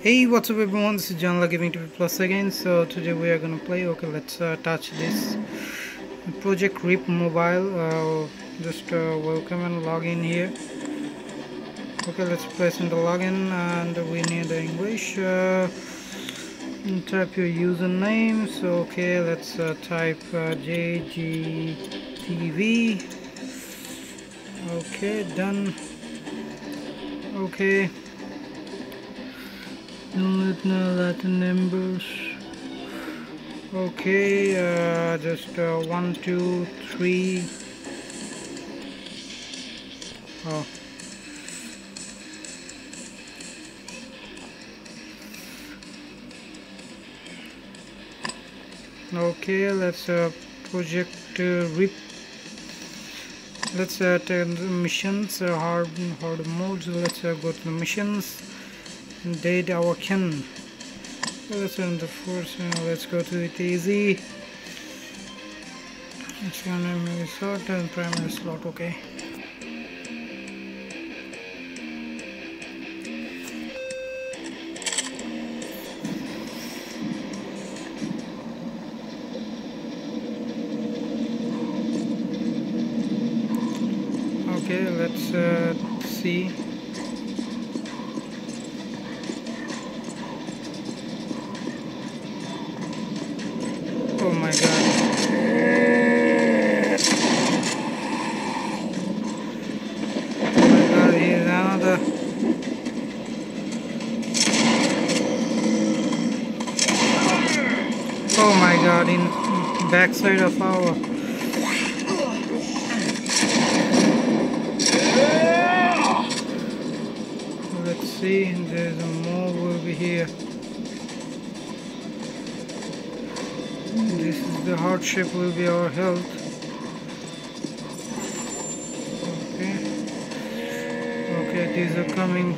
Hey, what's up everyone, this is John La Giving TV Plus again. So today we are gonna play, okay, let's touch this Project RIP Mobile. Just welcome and log in here. Okay, let's press on the login and we need the English. Type your username. So okay, let's type JGTV. Okay, done. Okay, Latin numbers. Okay, just 1 2 3. Oh, okay, let's project RIP. Let's take the missions, hard modes. Let's go to the missions. Date our kin. Let's run the first. Let's go to it easy. It's gonna be short and primary slot. Okay. Okay, let's see. Oh my god. Oh my god, here's another. Oh my god, in backside of our. Let's see, there's more will be here. This is the hardship will be our health. Okay. Okay, these are coming.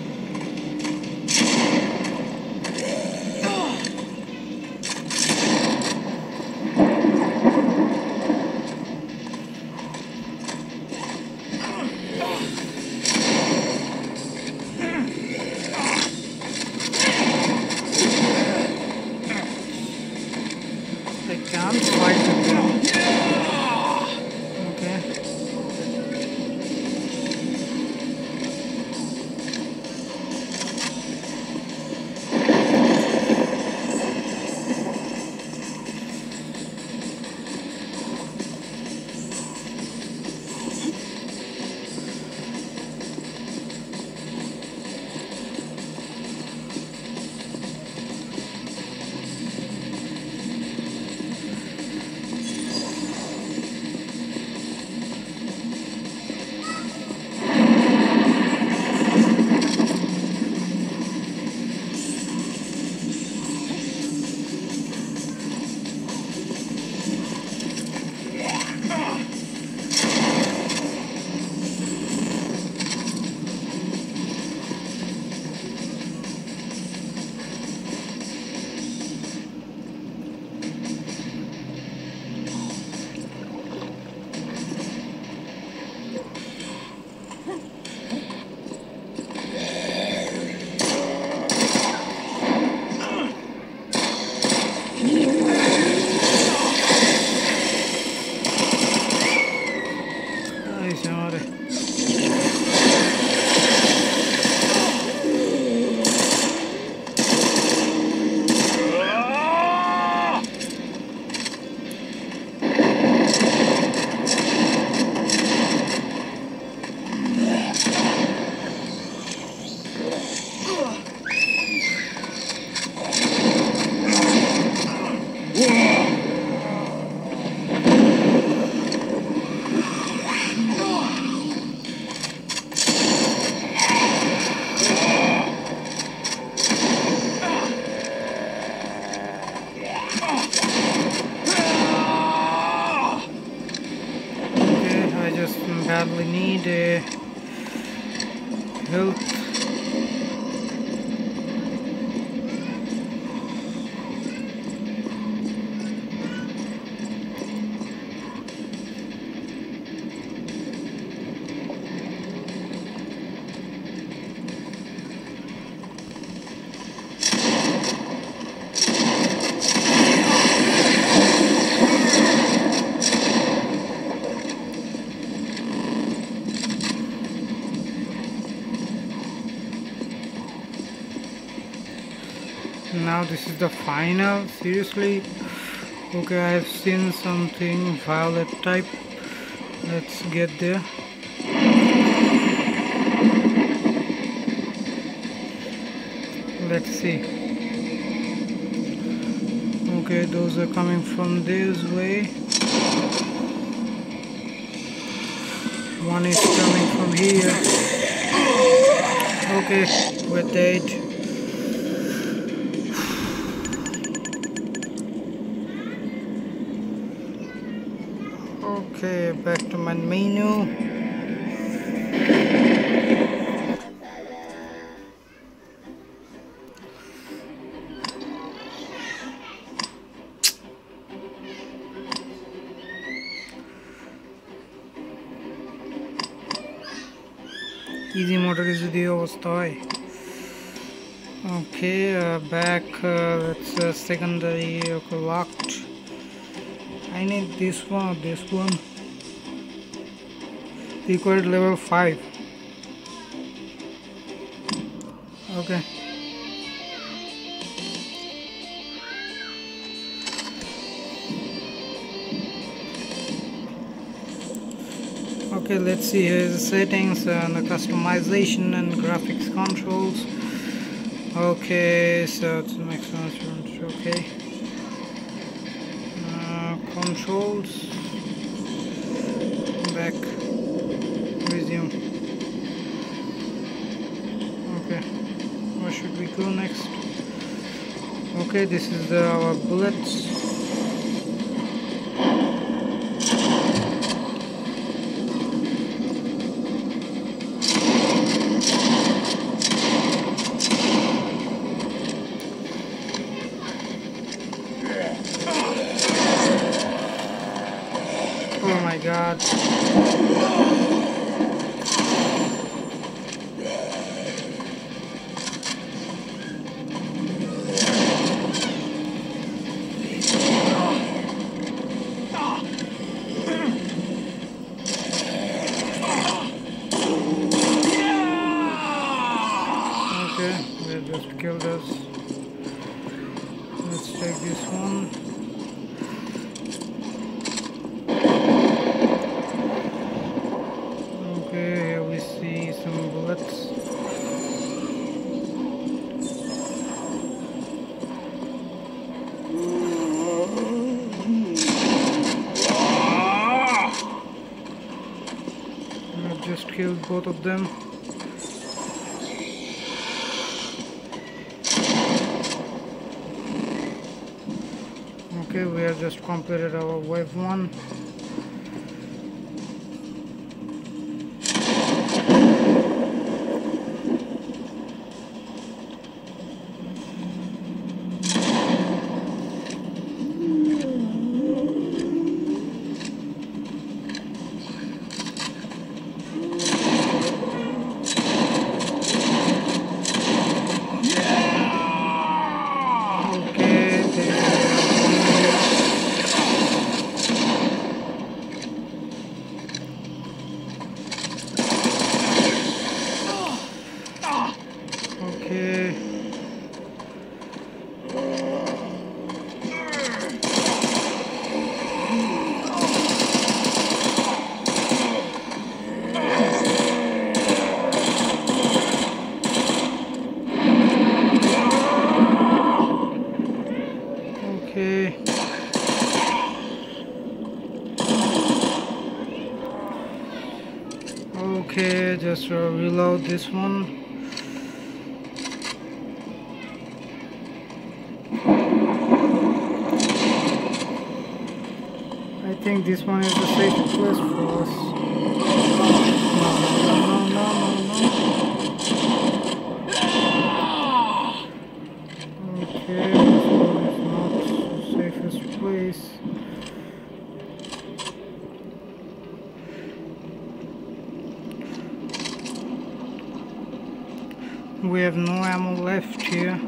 I can't fight with them. Okay. Ay, signore. Okay, I just badly need health. Now this is the final. Seriously? Okay, I have seen something violet type. Let's get there. Let's see. Okay, those are coming from this way. One is coming from here. Okay, we're dead. Okay, back to my menu. Easy motor is the overstoy. Okay, back. Let's secondary. Okay, locked. I need this one or this one. Required level 5. Okay. Okay, let's see here the settings and the customization and graphics controls. Okay, so it's the next one. Okay. Controls. Back. Resume. Okay. Where should we go next? Okay, this is our bullets. Oh my god. Okay, they just killed us. Let's take this one. Okay, here we see some bullets. I just killed both of them. Okay, we have just completed our wave 1. Okay. Okay. Okay, just reload this one. I think this one is the safest place for us. No. Okay, this one is not the safest place. We have no ammo left here.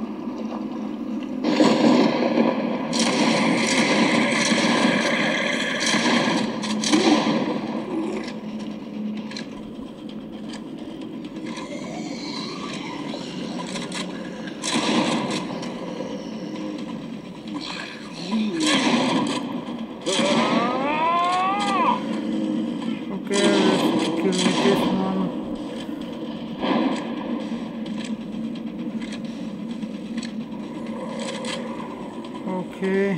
Okay.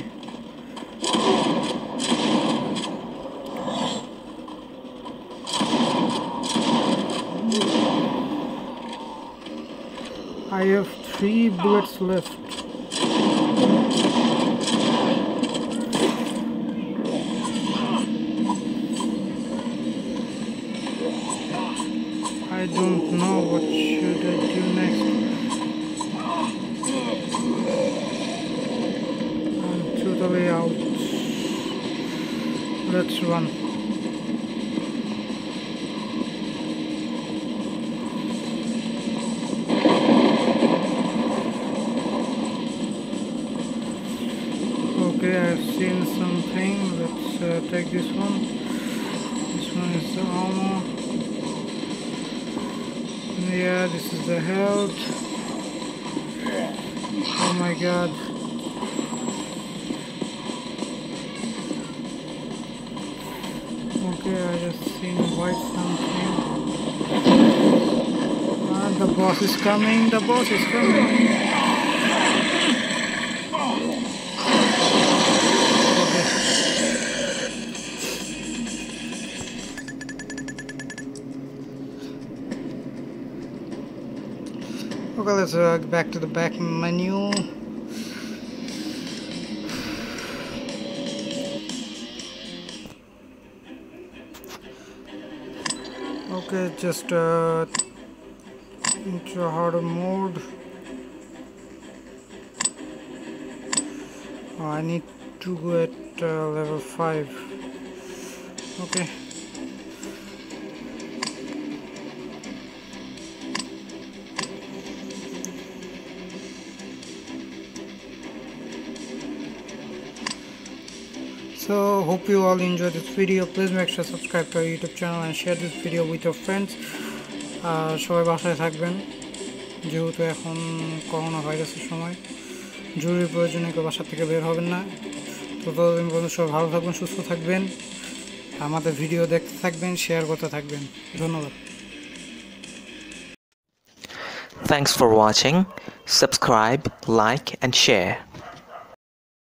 I have 3 bullets left. I don't know what should I do next. I'm totally out. Let's run. Okay, I've seen something. Let's take this one. This one is the armor. Yeah, this is the health. Oh my god. Okay, I just seen white something. The boss is coming, the boss is coming. Okay, let's go back to the back menu. Okay, just into harder mode. Oh, I need to go at level 5. Okay. So hope you all enjoyed this video. Please make sure to subscribe to our YouTube channel and share this video with your friends. সবাই বাসায় থাকবেন যেহেতু এখন corona ভাইরাসের সময় জরুরি প্রয়োজনে কেউ বাসা থেকে বের হবেন না। তো ততদিন পর্যন্ত সবাই ভালো থাকবেন, সুস্থ থাকবেন, আমাদের ভিডিও দেখতে থাকবেন, শেয়ার করতে থাকবেন। ধন্যবাদ। Thanks for watching. Subscribe, like and share.